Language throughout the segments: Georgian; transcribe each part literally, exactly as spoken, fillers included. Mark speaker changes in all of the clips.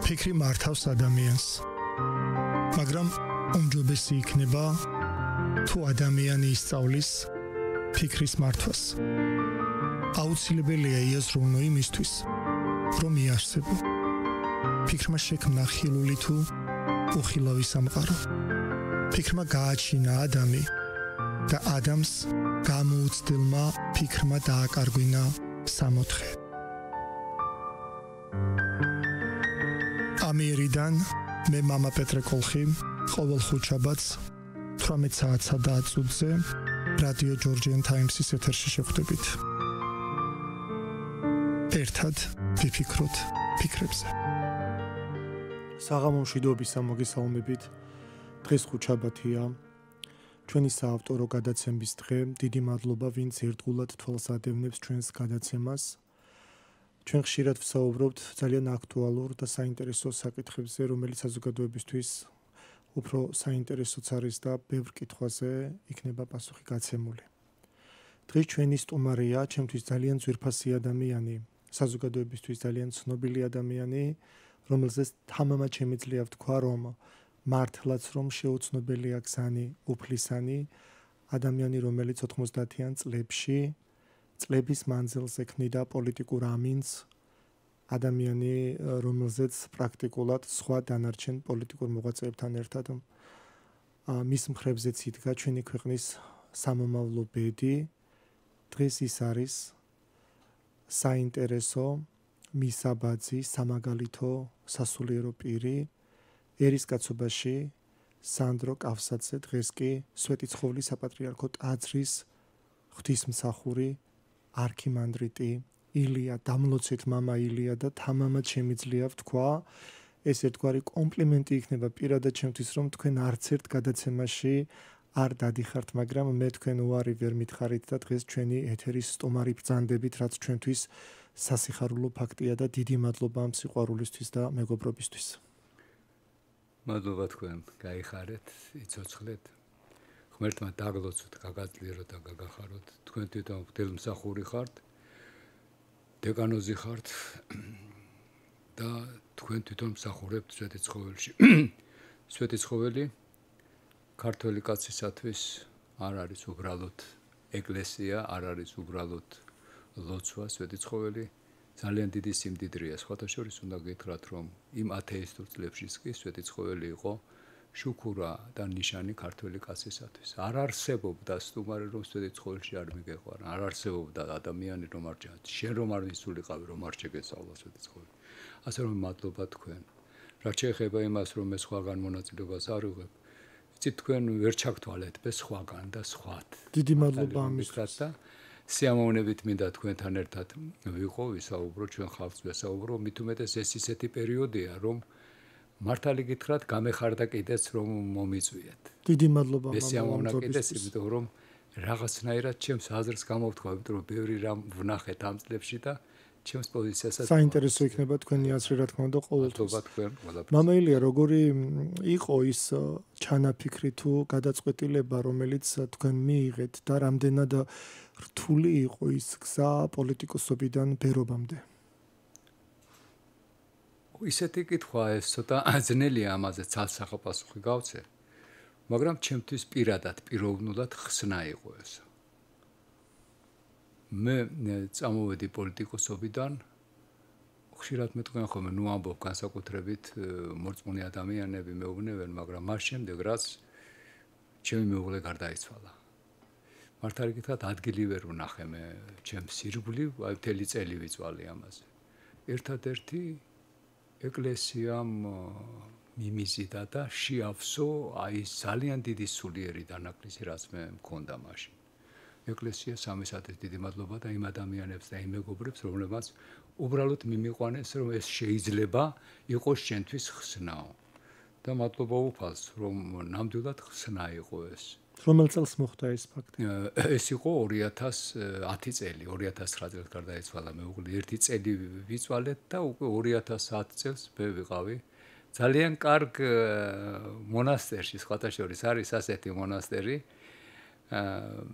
Speaker 1: ფიქრი მართავს ადამიანს, მაგრამ უმჯობესი იქნება თუ ადამიანი ისწავლის ფიქრის მართვას. აუცილებელია იაზროვნო იმისთვის, რომ იარსებო. ფიქრმა შექმნა ხილული თუ უხილავი სამყარო. ფიქრმა გააჩინა ადამი და ადამს გამოუცდილმა ფიქრმა დააკარგვინა სამოთხე. ამიერიდან მე მამა პეტრე კოლხი ყოველ ხუთშაბათს თვრამეტ საათსა და ათს ზე რადიო ჯორჯიან ტაიმსის ეთერში შევხვდებით. ერთად ვიფიქროთ ფიქრებზე. საღამო მშვიდობისა მოგესალმებით. დღეს ხუთშაბათია. ჩვენი საავტორო გადაცემის დღე. დიდი მადლობა ვინც ერთგულად თვალს ადევნებს ჩვენს გადაცემას. ჩვენ ხშირად ვსაუბრობთ ძალიან აქტუალურ და საინტერესო საკითხებზე, რომელიც საზოგადოებისთვის უფრო საინტერესოც არის და ბევრ კითხვაზე იქნება პასუხი გაცემული. დღეს ჩვენი სტუმარია, ჩემთვის ძალიან ძვირფასი ადამიანი, საზოგადოებისთვის ძალიან ცნობილი ადამიანი, რომელზეც თამამად შემიძლია ვთქვა, რომ მართლაც რომ შეუცნობელია გზანი, უფლისანი, ადამიანი, რომელიც ოთხმოცდაათიან წლებში წლების მანძილზე ქმნიდა პოლიტიკურ ამინს, ადამიანი, რომელზეც პრაქტიკულად სხვა დანარჩენ პოლიტიკურ მოღვაწეებთან ერთად მის მხრებზეც იდგა ჩვენი ქვეყნის სამომავლო ბედი. დღეს ის არის საინტერესო, მისაბაძი, სამაგალითო, სასულიერო პირი, ერისკაცობაში სანდრო კავსაძე, დღეს კი სვეტიცხოვლის საპატრიარქო ტაძრის ღვთის მსახური, არქიმანდრიტი, ილია, დამლოცეთ მამა ილია და თამამად შემიძლია ვთქვა, ეს ერთგვარი კომპლიმენტი იქნება პირადად ჩემთვის, რომ თქვენ არც ერთ გადაცემაში არ დადიხართ, მაგრამ მე თქვენ უარი ვერ მითხარით და დღეს ჩვენი ეთერის სტუმარი ბრძანდებით, რაც ჩვენთვის სასიხარულო ფაქტია და დიდი მადლობა ამ სიყვარულისთვის და მეგობრობისთვის.
Speaker 2: მადლობა თქვენ, გაიხარეთ, იცოცხლეთ. ღმერთმა დაგლოცოთ, გაგაძლიეროთ და გაგახაროთ. თქვენ თვითონ ღვთის მსახური ხართ, დეკანოზი ხართ და თქვენ თვითონ მსახურებთ სვეტიცხოველში. სვეტიცხოველი ქართველი კაცისათვის არ არის უბრალოდ ეკლესია, არ არის უბრალოდ ლოცვა. სვეტიცხოველი ძალიან დიდი სიმდიდრეა. სხვათა შორის უნდა გითხრათ, რომ იმ ათეისტურ წლებშიც კი სვეტიცხოველი იყო შუქურა და ნიშანი ქართველი კაცისათვის. არ არსებობდა სტუმარი, რომ სვეტიცხოველში არ მიგეყვარა. არ არსებობდა ადამიანი, რომ არ ჩა. შენ რომ არ ისულიყავი, რომ არ შეგესწავლა სვეტიცხოველი. ასე რომ მადლობა თქვენ. რაც შეეხება იმას, რომ მე სხვაგან მონაწილეობას არ ვიღებ, იცით თქვენ ვერ ჩაგთვალეთ მე სხვაგან და სხვათ.
Speaker 1: დიდი მადლობა ამისთვის
Speaker 2: და სიამოვნებით მინდა თქვენთან ერთად ვიყო, ვისაუბრო, ჩვენ ხალხს ვესაუბრო, მით უმეტეს ეს ისეთი პერიოდია, რომ მართალი გითხრათ, გამეხარდა კიდეც რომ მომიწვიეთ.
Speaker 1: დიდი მადლობა
Speaker 2: მამა. სიამოვნა კიდეც, იმიტომ რომ რაღაცნაირად ჩემს აზრს გამოვთქვა, იმიტომ რომ ბევრი რამ ვნახეთ ამ წლებში და ჩემს პოზიციასაც
Speaker 1: საინტერესო იქნება თქვენი აზრი, რა თქმა უნდა, ყოველთვის.
Speaker 2: მადლობა თქვენ ყველაფერს.
Speaker 1: მამა ილია, როგორი იყო ის ჩანაფიქრი თუ გადაწყვეტილება, რომელიც თქვენ მიიღეთ და რამდენად რთული იყო ის გზა პოლიტიკოსობიდან ბერობამდე?
Speaker 2: ისეთი კითხვა ეს ცოტა ძნელია, ამაზე ცალსახა პასუხი გავცე, მაგრამ ჩემთვის პირადად პიროვნულად ხსნა იყო ეს. მე წამოვედი პოლიტიკოსობიდან, ხშირად მეტყვიან ხოლმე, ნუ ამბობ განსაკუთრებით მორწმუნე ადამიანები მეუბნებენ, მაგრამ მას შემდეგ რაც ჩემი მეუღლე გარდაიცვალა. მართალი გითხრათ, ადგილი ვერ ვნახე მე ჩემს ირგვლივ, აი მთელი წელი ვიწვალე ამაზე. ერთადერთი ეკლესიამ მიმიზიდა და შეავსო აი ძალიან დიდი სულიერი დანაკლისი, რაც მე მქონდა მაშინ. ეკლესია სამისათვის დიდი მადლობა და იმ ადამიანებს და იმ მეგობრებს, რომლებმაც უბრალოდ მიმიყვანეს, რომ ეს შეიძლება იყოს შენთვის ხსნაო. და მადლობა უფალს, რომ ნამდვილად ხსნა იყო ეს.
Speaker 1: რომელ წელს მოხდა ეს ფაქტი?
Speaker 2: ეს იყო ორი ათას ათი წელი, ორი ათას ცხრა წელს გარდაიცვალა მეუღლე. ერთი წელი ვიწვალეთ და უკვე ორი ათას ათი წელს მე ვიყავი ძალიან კარგ მონასტერში, სხვათა შორის არის ასეთი მონასტერი,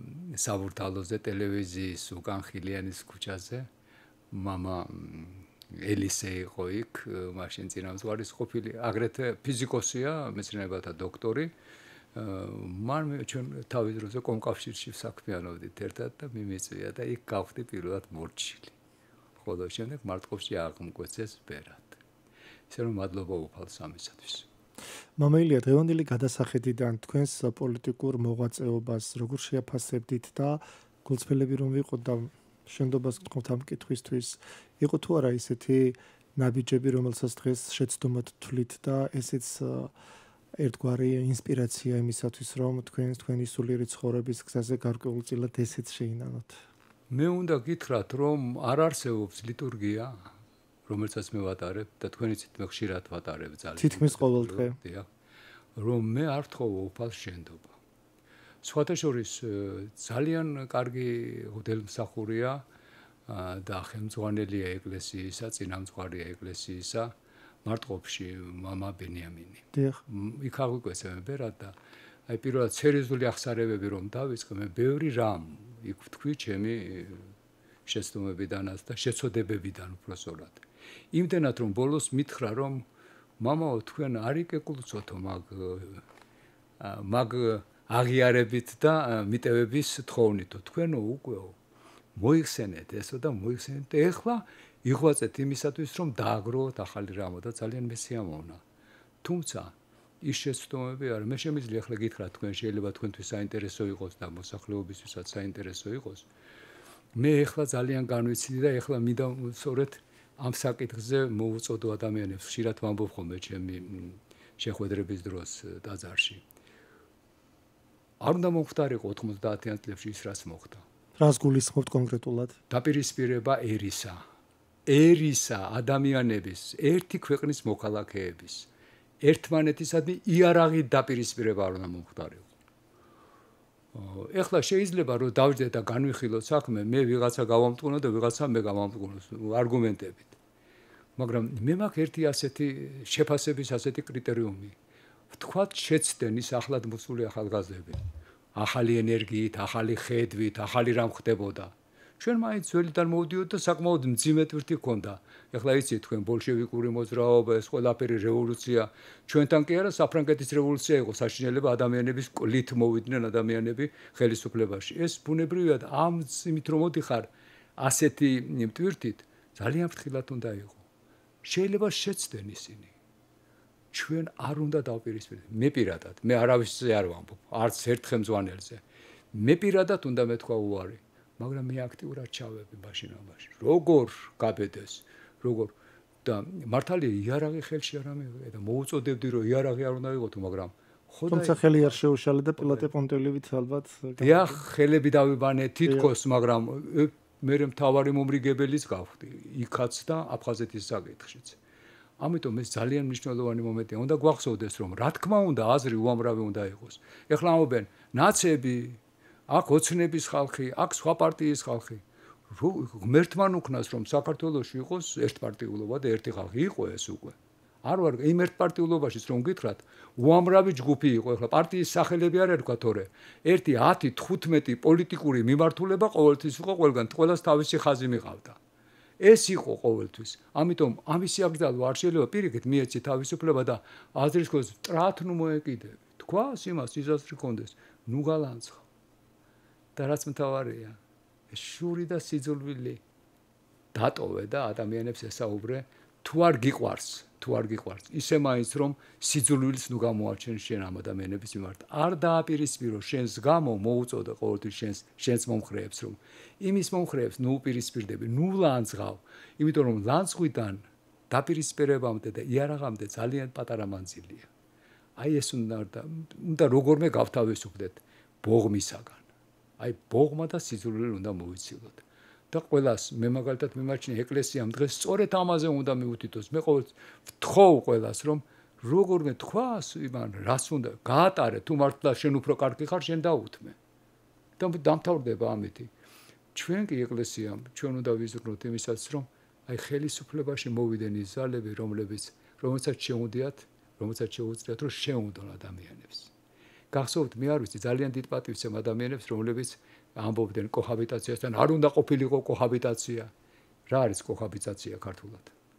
Speaker 2: საბურთალოზე, ტელევიზიის უკან ხილიანის ქუჩაზე, მამა ელისე იყო იქ, მაშინ წინამძღვარის ყოფილი, აგრეთვე ფიზიკოსია, მეცნიერებათა დოქტორი. მან ჩვენ თავის დროზე კომკავშირში საქმიანობდით ერთად და მიმიწვია და იქ გავხდი პირველად მორჩილი. ხოლო შემდეგ მარტყოფში აღმოგვეცეს ბერად. ისე რომ მადლობა უფალს ამისათვის.
Speaker 1: მამა ილია, დღევანდელი გადასახედიდან თქვენს პოლიტიკურ მოღვაწეობას როგორ შეაფასებდით და გულწრფელები რომ ვიყოთ და შენდობას გთხოვთ ამ კითხვისთვის, იყო თუ არა ისეთი ნაბიჯები, რომელსაც დღეს შეცდომად თვლით და ესეც ერთგვარი ინსპირაცია იმისათვის, რომ თქვენ თქვენი სულიერი ცხოვრების გზაზე გარკვეულწილად ესეც შეინანოთ.
Speaker 2: მე უნდა გითხრათ, რომ არ არსებობს ლიტურგია, რომელსაც მე ვატარებ და თქვენიც მე ხშირად ვატარებ ძალიან.
Speaker 1: თითქმის ყოველ დღე.
Speaker 2: დიახ. რომ მე არ ვთხოვო უფალს შენდობა. სხვათა შორის ძალიან კარგი ღვთელმსახურია და ხელმძღვანელია ეკლესიისა, წინამძღვარია ეკლესიისა, მარტყოფში მამა ბენიამინი.
Speaker 1: დიახ.
Speaker 2: იქ აღვიკვეცე მე ბერად და აი პირველად სერიოზული აღსარებები რომ დავიწყე, მე ბევრი რამ იქ ვთქვი ჩემი შეცდომებიდანაც და შეცოდებებიდან უпроსორად. იმდენად რომ ბოლოს მითხრა რომ მამაო თქვენ არ იკეკულწოთო მაგ მაგ აღიარებით და მიტევების თხოვნითო თქვენო უკვე მოიხსენეთ ესო და მოიხსენეთ და ეხლა იღვაწეთ იმისათვის რომ დააგროვოთ ახალი რამო და ძალიან მესიამოვნა. თუმცა ის შეცდომები არა, მე შემიძლია ახლა გითხრათ თქვენ შეიძლება თქვენთვის საინტერესო იყოს და მოსახლეობისთვისაც საინტერესო იყოს. მე ეხლა ძალიან განვიცდი და ეხლა მინდა სწორედ ამ საკითხზე მოვუწოდო ადამიანებს, ხშირად ვამბობ ხოლმე ჩემი შეხვედრების დროს ტაძარში. არ უნდა მომხდარიყო ოთხმოცდაათიან წლებში ის რაც მოხდა.
Speaker 1: რას გულისხმობთ კონკრეტულად?
Speaker 2: დაპირისპირება ერისა. ერისა ადამიანების, ერთი ქვეყნის მოქალაქეების, ერთმანეთისადმი იარაღით დაპირისპირება არ უნდა მომხდარიყო. ეხლა შეიძლება რომ დავждეთ და განვიხილოთ საქმე, მე ვიღაცა გავამტყუნო და ვიღაცა მე გავამტყუნოს არგუმენტებით. მაგრამ მე მაქვს ერთი ასეთი შეფასების ასეთი კრიტერიუმი. ვთქვათ შეცდენ ის ახლად მოსული ახალგაზრდები. ახალი ენერგიით, ახალი ხედვით, ახალი რამ ხდებოდა. ჩვენ მაინც ძველიდან მოვდიოთ და საკმაოდ მძიმე ტვირთი ჰქონდა. ეხლა იცით თქვენ ბოლშევიკური მოძრაობა, ეს ყველაფერი რევოლუცია, ჩვენთან კი არა საფრანგეთის რევოლუცია იყო, საშინელება ადამიანების კლით მოვიდნენ ადამიანები ხელისუფლებაში. ეს ბუნებრივია და ამ იმით რომ მოდიხარ ასეთი ტვირთით, ძალიან ფრთხილად უნდა იყო. შეიძლება შეცდენ ისინი. ჩვენ არ უნდა დავპირისპირდეთ. მე პირადად, მე არავისზე არ ვამბობ, არც ერთ ხელმძღვანელზე. მე პირადად უნდა მეთქვა უარი. მაგრამ მე აქტიურად ჩავები მაშინ ამაში. როგორ გაბედეს, როგორ და მართალია იარაღი ხელში არ ამიღე და მოუწოდებდი რომ იარაღი არ უნდა იყოთო, მაგრამ ხო და
Speaker 1: თუმცა ხელი არ შეუშალე და პილოტე პონტელივით ალბათ.
Speaker 2: დიახ, ხელები დავიბანე თითქოს, მაგრამ მე მთავარი მომრიგებელიც გავხდი, იქაც და აფხაზეთის საკითხშიც. ამიტომ ეს ძალიან მნიშვნელოვანი მომენტია. უნდა გვახსოვდეს რომ რა თქმა უნდა აზრი უამრავი უნდა იყოს. ეხლა ამობენ ნაცები აქ ოცნების ხალხი, აქ სხვა პარტიის ხალხი. ღმერთმან უქნას რომ საქართველოში იყოს ერთპარტიულობა და ერთი ხალხი იყო ეს უკვე. არ ვარ იმ ერთპარტიულობაშიც რომ გითხრათ, უამრავი ჯგუფი იყო, ეხლა პარტიის სახელები არ ერქვა თორე. ერთი, ათი, თხუთმეტი პოლიტიკური მიმართულება ყოველთვის იყო ყველგან, ყველას თავისი ხაზი მიყავდა. ეს იყო ყოველთვის. ამიტომ ამისი აკრძალვა არ შეიძლება პირიქით მიეცი თავისუფლება და აზრის ქოს ტრათ ნუ მოეკიდები. თქვას იმას იზასრი კონდეს, ნუ გალანცხა. და რაც მთავარია, შური და სიძულვილი დატოვე და ადამიანებს ესაუბრე, თუ არ გიყვარს, თუ არ გიყვარს, ისე მაინც რომ სიძულვილს ნუ გამოაჩენ შენ ამ ადამიანების მიმართ. არ დააპირისპირო შენს გამო, მოუწოდე ყოველთვის შენს შენს მომხრეებს, რომ იმის მომხრეებს ნუ უპირისპირდები, ნუ ლანძღავ, იმიტომ რომ ლანძღვიდან დაპირისპირებამდე და იარაღამდე ძალიან პატარა მანძილია. აი ეს უნდა უნდა როგორმე გავთავისუფლდეთ ბოღმისაგან. აი ბოღმა და სიძულვილი უნდა მოვიცილოთ. და ყველას მე მაგალითად მიმაჩნია ეკლესიამ დღეს სწორედ ამაზე უნდა მიუთითოს. მე ყოველ ვთხოვ ყველას რომ როგორმე თქვას იმან რას უნდა გაატარე, თუ მართლა შენ უფრო კარგი ხარ, შენ დაუთმე. და დამთავრდება ამითი. ჩვენ კი ეკლესიამ ჩვენ უნდა ვიზრუნოთ იმისაც რომ აი ხელისუფლებაში მოვიდნენ ის ზალები, რომლებიც რომელსაც შეუძლიათ, რომელსაც შეუძლიათ რომ შეუნდონ ადამიანებს. გახსოვთ, მე არ ვიცი, ძალიან დიდ პატივს ემ ადამიანებს, რომლებიც ამბობდნენ კოჰაბიტაციასთან, არ უნდა ყოფილიყო კოჰაბიტაცია. რა არის კოჰაბიტაცია ქართულად?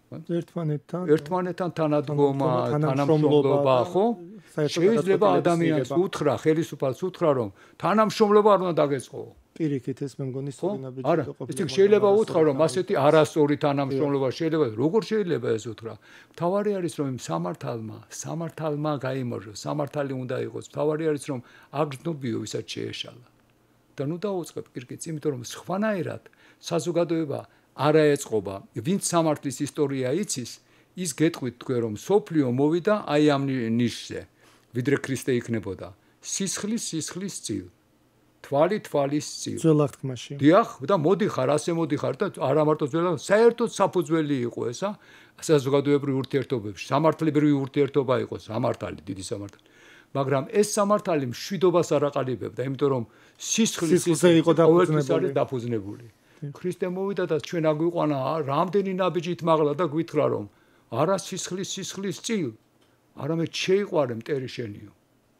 Speaker 1: ერთმანეთთან
Speaker 2: ერთმანეთთან თანადგომა, თანამშრომლობა, ხო? შეიძლება ადამიანს უთხრა, ხელისუფალს უთხრა, რომ თანამშრომლობა არ უნდა დაგეწყო.
Speaker 1: პირიქით ეს მე მგონი სწორინაბიჯი
Speaker 2: არა, ეს შეიძლება უთხრა, რომ ასეთი არასწორი თანამშრომლობა შეიძლება, როგორ შეიძლება ეს უთხრა? მთავარი არის, რომ იმ სამართალმა, სამართალმა გაიმარჯვოს, სამართალი უნდა იყოს. მთავარი არის, რომ აგრძნობიო ვისაც შეეშალა. და ნუ დაუწყებ კირკიც, იმიტომ რომ სხვანაირად საზოგადოება არა ეწყობა, ვინც სამართლის ისტორია იცის, ის გეტყვით თქვენ რომ სოფლიო მოვიდა აი ამ ნიშზე, ვიდრე ქრისტე იქნებოდა. სისხლის სისხლის წილ. თვალი თვალის წილ.
Speaker 1: ძველ აღთქმაში.
Speaker 2: დიახ, და მოდიხარ, ასე მოდიხარ და არა მარტო ძველ, საერთოდ საფუძველი იყო ესა, საზოგადოებრივ ურთიერთობებში, სამართლებრივი ურთიერთობა იყო, სამართალი, დიდი სამართალი. მაგრამ ეს სამართალი მშვიდობას არ აყალიბებდა, იმიტომ რომ სისხლის
Speaker 1: სისხლზე იყო
Speaker 2: დაფუძნებული. ქრისტე მოვიდა და ჩვენ აგვიყვანა რამდენი ნაბიჯით მაღლა და გვითხრა რომ არა სისხლის სისხლის წილ, არამედ შეიყვარე მტერი შენიო.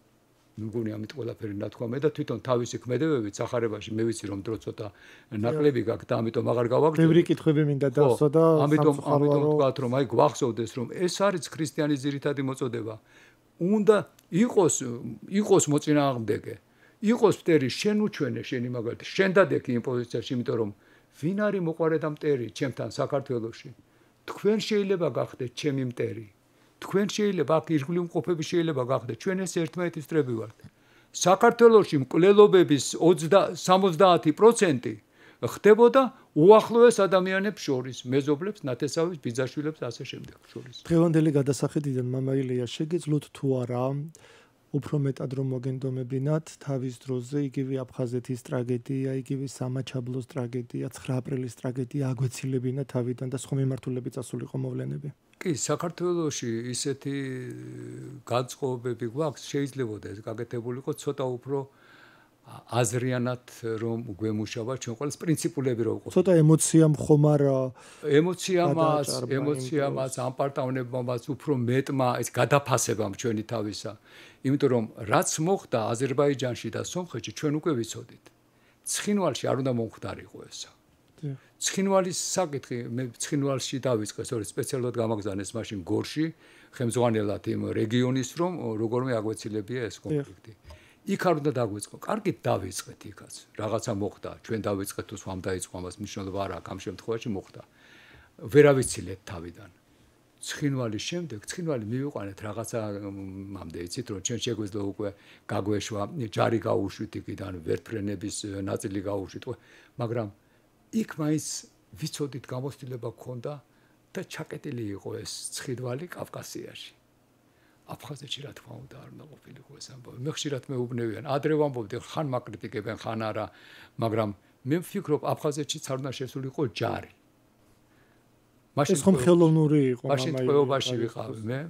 Speaker 2: მგონი ამით ყველაფერი ნათქვამე და თვითონ თავისი ქმედებებით სახარებაში მე ვიცი რომ დრო ცოტა ნაკლები გაქვს და ამიტომ აღარ გავაგრძელებ.
Speaker 1: ბევრი კითხვები მინდა დავსვა და
Speaker 2: ამიტომ ამიტომ ვთქვათ რომ აი გვახსოვდეს რომ ეს არის ქრისტიანის ძირითადი მოწოდება. უნდა იყოს იყოს მოწინააღმდეგე. იყოს მტერი შენ უჩვენე შენი მაგალითად შენ დადექი იმ პოზიციაში იმიტომ რომ ვინ არის მოყარე და მტერი ჩემთან საქართველოში თქვენ შეიძლება გახდეთ ჩემი მტერი თქვენ შეიძლება აქ ირგვლივ მყოფები შეიძლება გახდეთ ჩვენ ეს ერთმანეთის წრები ვართ საქართველოში მკვლელობების ოცდა-სამოცდაათი პროცენტი ხდებოდა უახლოეს ადამიანებს შორის მეზობლებს ნათესავის ბიძაშვილებს ასე შემდეგ შორის
Speaker 1: დღევანდელი გადასახედიდან მამა ილია შეგეძლოთ თუ არა უფრო მეტად რომ მოგენდომებინათ თავის დროზე იგივე აფხაზეთის ტრაგედია, იგივე სამაჩაბლოს ტრაგედია, ცხრა აპრილის ტრაგედია აგვეცილებინა თავიდან და სხვა მიმართულებით წასულიყო მოვლენები.
Speaker 2: კი, საქართველოში ისეთი განწყობები გვაქვს, შეიძლება ეს გაკეთებულიყო ცოტა უფრო აზრიანად რომ გვემუშავა ჩვენ ყოველს პრინციპულები რო ვიყო.
Speaker 1: ცოტა ემოცია მხომარ
Speaker 2: ემოციამაც, ემოციამაც, ამპარტავნებამაც უფრო მეტმა ეს გადაფასებამ ჩვენი თავისა. იმიტომ რომ რაც მოხდა აზერბაიჯანში და სომხეთში ჩვენ უკვე ვიცოდით. ცხინვალში არ უნდა მომხდარიყო ესა. ცხინვალის საკითხი მე ცხინვალში დავიწყე, სწორედ სპეციალურად გამაგზავნეს მაშინ გორში, ხელმძღვანელად იმ რეგიონის რომ როგორმე აგვეცილებია ეს კონფლიქტი. იქ არ უნდა დაგვიწყო. კარგით დავიწყეთ იქაც. რაღაცა მოხდა, ჩვენ დავიწყეთ თუ სვამ დაიწყო ამას მნიშვნელობა არ აქვს ამ შემთხვევაში მოხდა. ვერავიცილეთ თავიდან. ცხინვალის შემდეგ, ცხინვალი მივიყვანეთ რაღაცა მამდე იცით რომ ჩვენ შეგვეძლო უკვე გაგვეშვა, ჯარი გაუშვით იქიდან, ვერტფრენების ნაწილი გაუშვით, მაგრამ იქ მაინც ვიცოდით გამოცდილება გქონდა და ჩაკეტილი იყო ეს ცხინვალი კავკასიაში. აფხაზეთში რა თქმა უნდა არ უნდა ყოფილიყო ეს ამბავი. მე ხშირად მეუბნევიან, ადრე ვამბობდი, ხან მაკრიტიკებენ, ხან არა, მაგრამ მე ვფიქრობ, აფხაზეთშიც არ უნდა შესულიყო ჯარი.
Speaker 1: მაშინ ხომ ხელოვნური იყო,
Speaker 2: მაშინ ტყვეობაში ვიყავი მე.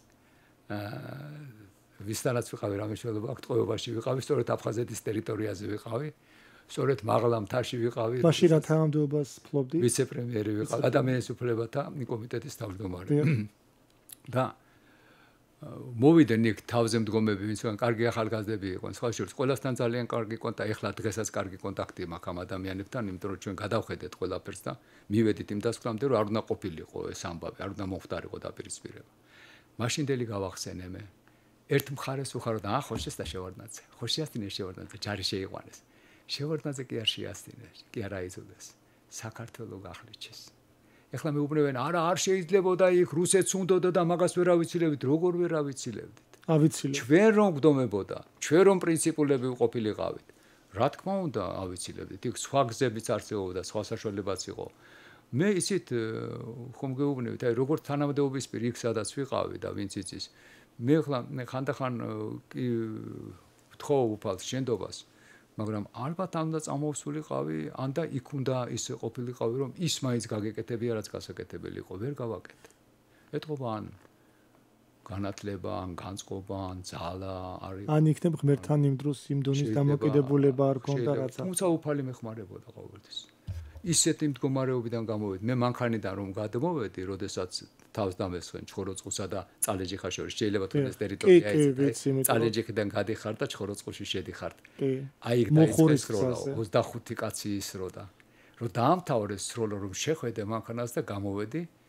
Speaker 2: აა ვისთანაც ვიყავი, რა მეშველობა აქ ტყვეობაში ვიყავი, სწორედ აფხაზეთის ტერიტორიაზე ვიყავი. სწორედ მაღლა მთაში ვიყავი.
Speaker 1: მაშინ რა თანამდებობას ფლობდი?
Speaker 2: ვიცე პრემიერი ვიყავი, ადამიანის უფლებათა კომიტეტის თავმჯდომარე. და მოვიდნენ იქ თავზე მდგომები, ვინც კარგი ახალგაზრდები იყვნენ, სხვა შორის ყველასთან ძალიან კარგი კონტაქტი, ეხლა დღესაც კარგი კონტაქტი მაქვს ამ ადამიანებთან, იმიტომ რომ ჩვენ გადავხედეთ ყველაფერს და მივედით იმ დასკვნამდე, რომ არ უნდა ყოფილიყო ეს ამბავი, არ უნდა მომხდარიყო დაპირისპირება. მაშინდელი გავახსენე მე. ერთ მხარეს ვუხარო და ახ ხოშეს და შევარდნაძე. ხოშიასტინე შევარდნაძე, ჯარი შეიყვანეს. შევარდნაძე კი არ შეასტინეს, კი არ აიძულეს. საქართველო გახლიჩეს. ეხლა მეუბნევენ, არა, არ შეიძლებოდა იქ რუსეთს უნდოდა და მაგას ვერ ავიცილებდით, როგორ ვერ ავიცილებდით?
Speaker 1: ავიცილებთ.
Speaker 2: ჩვენ რომ გდომებოდა, ჩვენ რომ პრინციპულები ვყოფილიყავით. რა თქმა უნდა, ავიცილებდით. იქ სხვა გზებიც არსებობდა, სხვა საშუალებაც იყო. მე ისიც ხომ გეუბნებით, აი როგორც თანამდებობის პირი იქ სადაც ვიყავი და ვინც იცის. მე ხლა მე ხანდახან კი ვთხოვ უფალს შენდობას. მაგრამ ალბათ ამ და წამოვსულიყავი, ან და იქ უნდა ისე ყოფილიყავი, რომ ის მაინც გაგეკეთებია, რაც გასაკეთებელი იყო, ვერ გავაკეთე. ეთყობა ან განათლება, ან განწყობა, ან ძალა არის.
Speaker 1: ან იქნებ ღმერთთან იმ დროს იმ დონის დამოკიდებულება არ ქონდა რაც.
Speaker 2: თუმცა უფალი მეხმარებოდა ყოველთვის. ისეთი მდგომარეობიდან გამოვედი. მე მანქანიდან რომ გადმოვედი, როდესაც თავს დამესხენ ჩხოროწყუსა და წალეჯიხა შორის. შეიძლება თუ ეს ტერიტორია იცით. წალეჯიხიდან გადიხარ და ჩხოროწყუში შედიხართ. აი იქ დაიწყეს სროლა. ოცდახუთი კაცი ისროდა. რომ დაამთავრეს სროლა, რომ შეხვედე მანქანას და გამოვედი,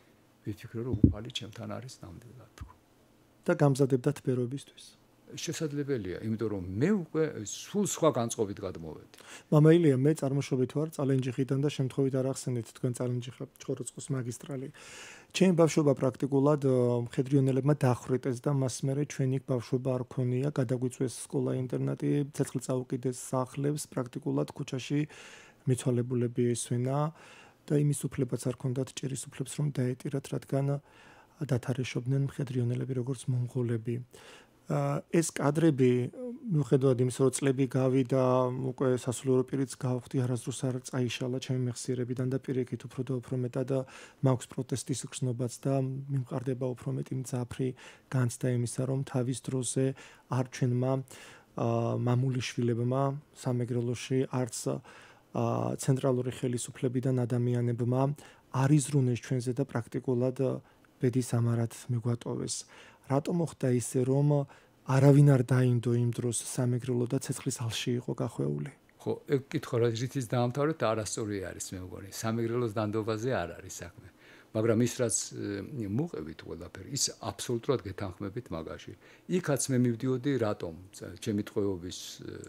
Speaker 2: ვიფიქრე რომ უფალი ჩემთან არის ნამდვილად თქო.
Speaker 1: და გამზადებდა თბერობისთვის.
Speaker 2: შესაძლებელია, იმიტომ რომ მე უკვე სულ სხვა განწყობით გადმოვედი.
Speaker 1: მამა ილია, მე წარმოშობით ვარ წალენჯიხიდან და შემთხვევით არ ახსენეთ თქვენ წალენჯიხა ჭოროწყოს მაგისტრალი. ჩემი ბავშვობა პრაქტიკულად მხედრიონელებმა დახვრიტეს და მას მერე ჩვენი ბავშვობა არ ქონია, გადაგვიწვეს სკოლა-ინტერნატი, ცეცხლი წაუკიდეს სახლებს, პრაქტიკულად ქუჩაში მიცვალებულები ესვენა და იმის უფლებაც არ ქონდათ ჭერის უფლებს რომ დაეტირათ, რადგან დათარეშობდნენ მხედრიონელები როგორც მონღოლები. ეს კადრები მიუხედავად იმისა, რომ წლები გავიდა, უკვე სასულიერო პირიც გავხდი, არასდროს არ წაიშალა ჩემი მეხსიერებიდან და პირიქით უფრო და უფრო მეტად მაქვს პროტესტის გრძნობაც და მიმყარდება უფრო მეტი მძაფრი განცდა იმისა, რომ თავის დროზე არ ჩვენმა მამული შვილებმა სამეგრელოში არც ცენტრალური ხელისუფლებიდან ადამიანებმა არ იზრუნეს ჩვენზე და პრაქტიკულად ბედის ამარად მიგვატოვეს. რატომ მოხდა ისე, რომ არავინ არ დაინდო იმ დროს სამეგრელო და ცეცხლის ალში იყო გახვეული?
Speaker 2: ხო, ეგ კითხვა რა რითიც დაამთავრეთ, არასწორი არის მე მგონი. სამეგრელოს დანდობაზე არ არის საქმე. მაგრამ ის რაც მოყევით ყველაფერი, ის აბსოლუტურად გეთანხმებით მაგაში. იქაც მე მივდიოდი რატომ? ჩემი ტყვეობის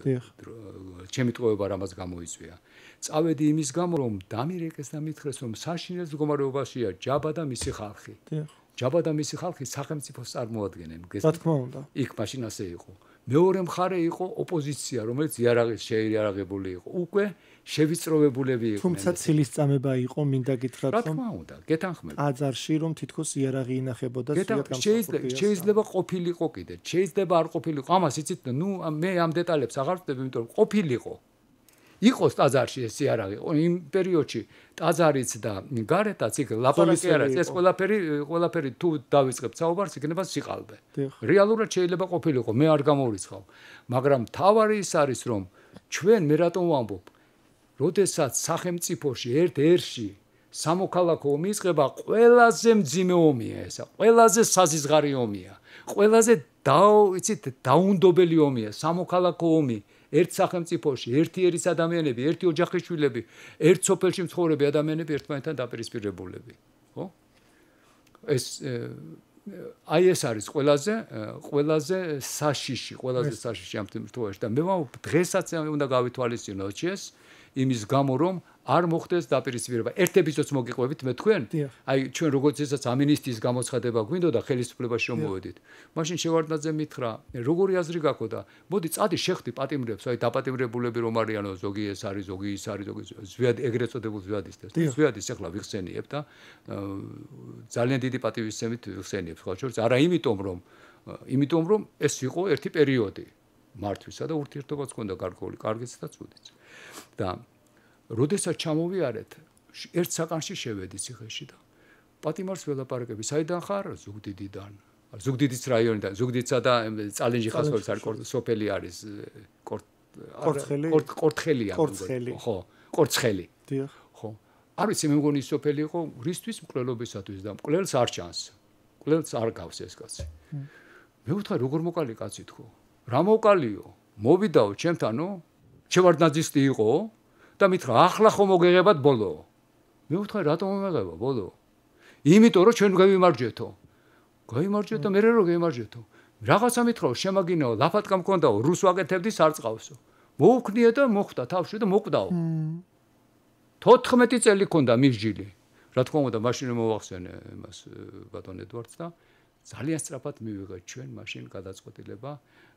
Speaker 2: ჩემი ტყვეობა რამაც გამოიწვია. წავედი იმის გამო, რომ დამირეკეს და მითხრეს, რომ საშინელ მდგომარეობაშია ჯაბა და მისი ხალხი. დიახ. ჯაბა და მისი ხალხი სახელმწიფოს წარმოადგენენ.
Speaker 1: რა თქმა უნდა.
Speaker 2: იქ მაშინ ასე იყო. მეორე მხარე იყო ოპოზიცია, რომელიც იარაღის შეიარაღებული იყო. უკვე შევიწროვებულები იყვნენ.
Speaker 1: თუმცა ცილის წამება იყო, მინდა გითხრათ,
Speaker 2: რომ რა თქმა უნდა, გეთანხმები.
Speaker 1: ტაძარში რომ თითქოს იარაღი ინახებოდა სიათ
Speaker 2: გამოსახურია. შეიძლება ყოფილიყო კიდე, შეიძლება არ ყოფილიყო. ამას იცით, ნუ მე ამ დეტალებს აღარ ვწდები, იმიტომ რომ ყოფილიყო. იყოს ტაძარში ეს იარაღი. იმ პერიოდში ტაძარიც და გარეთაც იქ ლაპარაკი არ არის. ეს ყველაფერი ყველაფერი თუ დავიწყებთ საუბარს, იქნება სიყალბე. რეალურად შეიძლება ყოფილიყო, მე არ გამორიცხავ. მაგრამ თავარი ის არის, რომ ჩვენ მე რატომ ვამბობ, როდესაც სახელმწიფოში ერთ-ერთში სამოქალაქო ომი იწყება, ყველაზე მძიმე ომია ესა, ყველაზე საზიზღარი ომია, ყველაზე იცით დაუნდობელი ომია, სამოქალაქო ომი. ერთ სახელმწიფოში, ერთი ერის ადამიანები, ერთი ოჯახის შვილები, ერთ სოფელში მცხოვრები ადამიანები ერთმანეთთან დაპირისპირებულები, ხო? ეს აი ეს არის ყველაზე ყველაზე საშიში, ყველაზე საშიში ამ თემაში და მე ვამბობ, დღესაც უნდა გავითვალისწინოთ ეს იმის გამო, რომ არ მოხდეს დაპირისპირება. ერთ ეპიზოდს მოგიყვებით მე თქვენ? აი ჩვენ როგორც ესაც ამინისტიის გამოცხადება გვინდოდა ხელისუფლებაში რომ მოვედით. მაშინ შევარდნაძე მითხრა, როგორი აზრი გაქვს და მოდი წადი შეხდი პატიმრებს, აი დაპატიმრებულები რომ არიანო, ზოგი ეს არის, ზოგი ის არის, ზოგი ზვიად ეგრეთ წოდებულ ზვიადისტებს. ზვიადის ახლა ვიხსენიებ და ძალიან დიდი პატივისცემით ვიხსენიებ, ხო შორს, არა იმიტომ რომ იმიტომ რომ ეს იყო ერთი პერიოდი მართვისა და ურთიერთობაც ჰქონდა გარკვეული, კარგიც და ცუდიც. და როდესაც ჩამოვიარეთ, ერთ საკანში შევედი ციხეში და პატიმარს ველაპარაკები, საიდან ხარ? ზუგდიდიდან. ზუგდიდის რაიონიდან, ზუგდიდსა და წალენჯიხას არის სოფელი არის
Speaker 1: კორცხელი.
Speaker 2: კორცხელია, ხო, კორცხელი.
Speaker 1: დიახ.
Speaker 2: ხო. არ ვიცი, მე მგონი ის სოფელი იყო რისთვის მკვლელობისათვის და მკვლელს არ ჩანს. მკვლელს არ გავს ეს კაცი. მე ვთქვი, როგორ მოკალი კაცი თქო? რა მოკალიო? მოვიდაო ჩემთანო? შევარდნაძისტი იყო? და მითხრა, ახლა ხომ მოგეღებათ ბოლო. მე ვთქვი, რატომ მომეღება ბოლო? იმიტომ რომ ჩვენ გავიმარჯვეთო. გავიმარჯვეთო, მე რო გავიმარჯვეთო. რაღაცა მითხრა, შემაგინაო, ლაფატკა მქონდაო, რუს ვაკეთებდი სარწყავსო. მოუქნიე და მოხვდა თავში და მოკვდაო. თოთხმეტი წელი ქონდა მისჯილი. რა თქმა უნდა, მაშინ მოვახსენე იმას ბატონ ედვარდს და ძალიან სწრაფად მივიღეთ ჩვენ მაშინ გადაწყვეტილება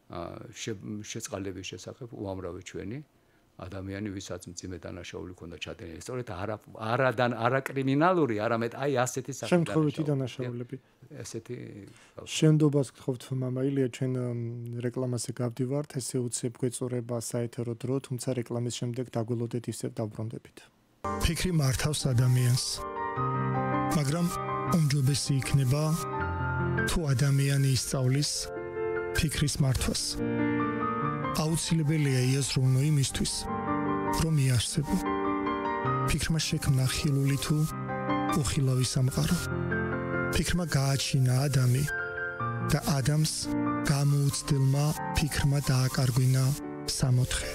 Speaker 2: შეწყალების შესახებ უამრავი ჩვენი ადამიანი, ვისაც მძიმე დანაშაული ქონდა ჩადენილი. სწორედ არა არადან არაკრიმინალური, არამედ აი ასეთი
Speaker 1: შემთხვევითი დანაშაულები.
Speaker 2: ესეთი
Speaker 1: შემდობას გთხოვთ მამა ილია, ჩვენ რეკლამაზე გავდივართ, ესე უცებ გვეწურება საეთერო დრო, თუმცა რეკლამის შემდეგ დაგველოდეთ ისევ დავბრუნდებით. ფიქრი მართავს ადამიანს. მაგრამ უმჯობესი იქნება თუ ადამიანი ისწავლის ფიქრის მართვას. აუცილებელია იაზროვნო იმისთვის, რომ იარსებო. ფიქრმა შექმნა ხილული თუ უხილავი სამყარო. ფიქრმა გააჩინა ადამი და ადამს გამოუცდილმა ფიქრმა დააკარგვინა სამოთხე.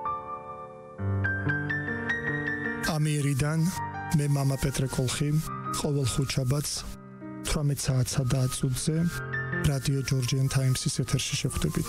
Speaker 1: ამიერიდან მე მამა პეტრე კოლხი ყოველ ხუთშაბათს თვრამეტ საათსა და ათს წუთზე რადიო ჯორჯიან ტაიმსის ეთერში შეხვდებით.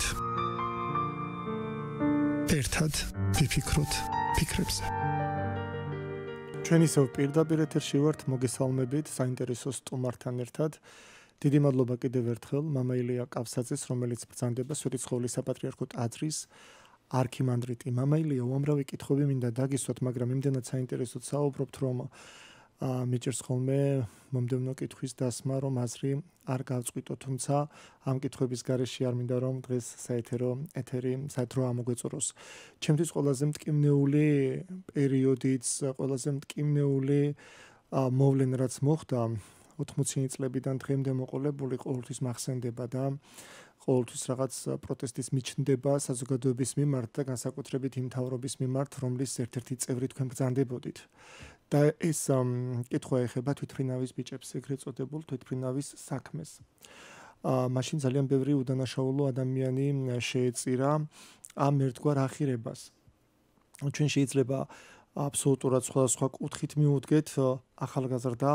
Speaker 1: ერთად ვიფიქროთ ფიქრებზე. ჩვენ ისევ პირდაპირ ეთერში ვართ, მოგესალმებით საინტერესო სტუმართან ერთად. დიდი მადლობა კიდევ ერთხელ მამა ილია კავსაძეს, რომელიც ბრძანდება სვეტიცხოვლის საპატრიარქო ტაძრის არქიმანდრიტი. მამა ილია, უამრავი კითხვები მინდა დაგისვათ, მაგრამ იმდენად საინტერესოდ საუბრობთ, რომ მიჭირს ხოლმე მომდევნო კითხვის დასმა, რომ აზრი არ გავწყვიტო, თუმცა ამ კითხვების გარეშე არ მინდა რომ დღეს საეთერო ეთერი სადრო ამოგვეწოროს. ჩემთვის ყველაზე მტკივნეული პერიოდიც, ყველაზე მტკივნეული მოვლენა რაც მოხდა ოთხმოციანი წლებიდან დღემდე მოყოლებული, ყოველთვის მახსენდება და ყოველთვის რაღაც პროტესტის მიჩნდება საზოგადოების მიმართ და განსაკუთრებით იმ მთავრობის მიმართ, რომლის ერთ-ერთი წევრი თქვენ ბრძანდებოდით. და ეს კითხვა ეხება თვითმფრინავის ბიჭებს, ეგრეთ წოდებულ თვითმფრინავის საქმეს. მაშინ ძალიან ბევრი უდანაშაულო ადამიანი შეეწირა ამ ერთგვარ ახირებას. ჩვენ შეიძლება აბსოლუტურად სხვადასხვა კუთხით მივუდგეთ ახალგაზრდა